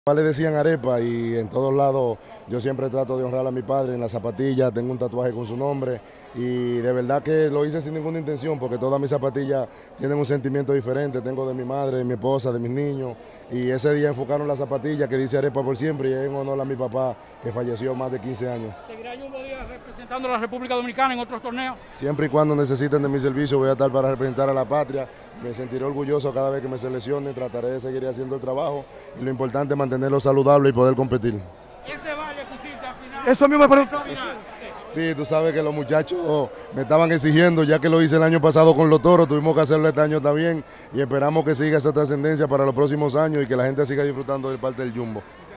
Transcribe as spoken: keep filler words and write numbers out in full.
Le decían arepa y en todos lados yo siempre trato de honrar a mi padre. En la zapatilla tengo un tatuaje con su nombre y de verdad que lo hice sin ninguna intención porque todas mis zapatillas tienen un sentimiento diferente. Tengo de mi madre, de mi esposa, de mis niños y ese día enfocaron la zapatilla que dice arepa por siempre y es en honor a mi papá que falleció más de quince años. ¿Seguirá Jumbo Díaz representando a la República Dominicana en otros torneos? Siempre y cuando necesiten de mi servicio voy a estar para representar a la patria. Me sentiré orgulloso cada vez que me seleccionen, trataré de seguir haciendo el trabajo y lo importante es mantenerlo saludable y poder competir. Ese vale pusiste al final. Eso mismo me preguntó. Sí, tú sabes que los muchachos me estaban exigiendo, ya que lo hice el año pasado con los toros, tuvimos que hacerlo este año también y esperamos que siga esa trascendencia para los próximos años y que la gente siga disfrutando del parte del Jumbo.